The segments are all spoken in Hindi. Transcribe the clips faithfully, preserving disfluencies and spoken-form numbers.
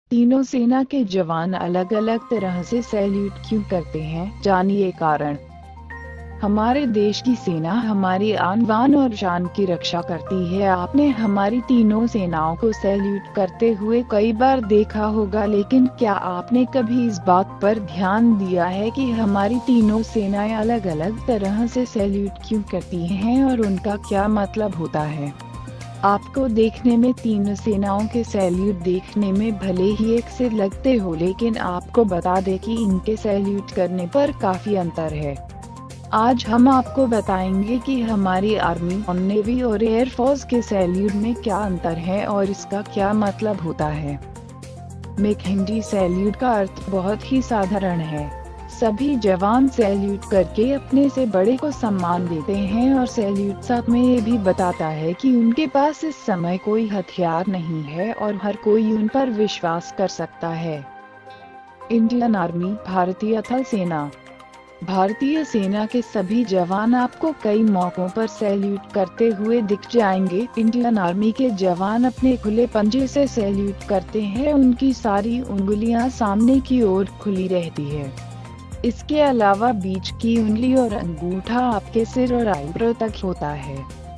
तीनों सेना के जवान अलग अलग तरह से सैल्यूट क्यों करते हैं, जानिए कारण। हमारे देश की सेना हमारी आन बान और शान की रक्षा करती है। आपने हमारी तीनों सेनाओं को सैल्यूट करते हुए कई बार देखा होगा, लेकिन क्या आपने कभी इस बात पर ध्यान दिया है कि हमारी तीनों सेनाएं अलग अलग तरह से सैल्यूट क्यों करती हैं और उनका क्या मतलब होता है। आपको देखने में तीनों सेनाओं के सैल्यूट देखने में भले ही एक से लगते हो, लेकिन आपको बता दें कि इनके सैल्यूट करने पर काफी अंतर है। आज हम आपको बताएंगे कि हमारी आर्मी, नेवी और एयरफोर्स के सैल्यूट में क्या अंतर है और इसका क्या मतलब होता है। मेकहिंडी सैल्यूट का अर्थ बहुत ही साधारण है। सभी जवान सैल्यूट करके अपने से बड़े को सम्मान देते हैं और सैल्यूट साथ में ये भी बताता है कि उनके पास इस समय कोई हथियार नहीं है और हर कोई उन पर विश्वास कर सकता है। इंडियन आर्मी, भारतीय थल सेना। भारतीय सेना के सभी जवान आपको कई मौकों पर सैल्यूट करते हुए दिख जाएंगे। इंडियन आर्मी के जवान अपने खुले पंजे से सैल्यूट करते हैं, उनकी सारी उंगलियां सामने की ओर खुली रहती है। इसके अलावा बीच की उंगली और अंगूठा आपके सिर और आईब्रो तक होता है।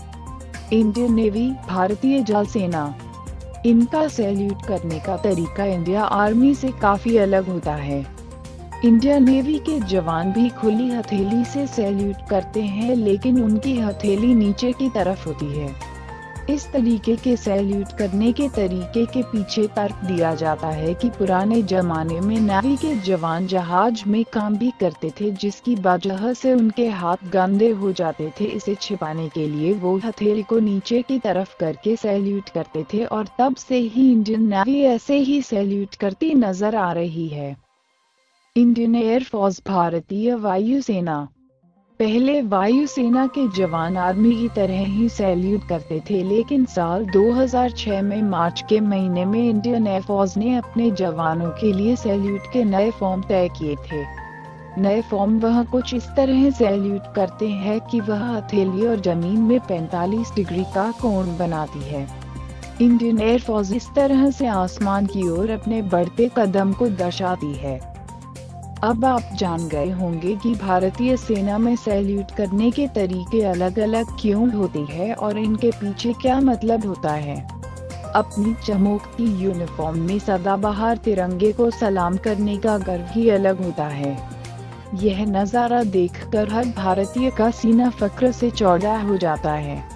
इंडियन नेवी, भारतीय जल सेना। इनका सैल्यूट करने का तरीका इंडिया आर्मी से काफी अलग होता है। इंडियन नेवी के जवान भी खुली हथेली से सैल्यूट करते हैं, लेकिन उनकी हथेली नीचे की तरफ होती है। इस तरीके के सैल्यूट करने के तरीके के पीछे तर्क दिया जाता है कि पुराने जमाने में नेवी के जवान जहाज में काम भी करते थे, जिसकी वजह से उनके हाथ गंदे हो जाते थे। इसे छिपाने के लिए वो हथेली को नीचे की तरफ करके सैल्यूट करते थे और तब से ही इंडियन नेवी ऐसे ही सैल्यूट करती नजर आ रही है। इंडियन एयरफोर्स, भारतीय वायुसेना। पहले वायुसेना के जवान आर्मी की तरह ही सैल्यूट करते थे, लेकिन साल दो हज़ार छह में मार्च के महीने में इंडियन एयरफोर्स ने अपने जवानों के लिए सैल्यूट के नए फॉर्म तय किए थे। नए फॉर्म वह कुछ इस तरह सैल्यूट करते हैं कि वह हथेली और जमीन में पैंतालीस डिग्री का कोण बनाती है। इंडियन एयरफोर्स इस तरह से आसमान की ओर अपने बढ़ते कदम को दर्शाती है। अब आप जान गए होंगे कि भारतीय सेना में सैल्यूट करने के तरीके अलग अलग क्यों होते हैं और इनके पीछे क्या मतलब होता है। अपनी चमकती यूनिफॉर्म में सदाबहार तिरंगे को सलाम करने का गर्व ही अलग होता है। यह नज़ारा देखकर हर भारतीय का सीना फक्र से चौड़ा हो जाता है।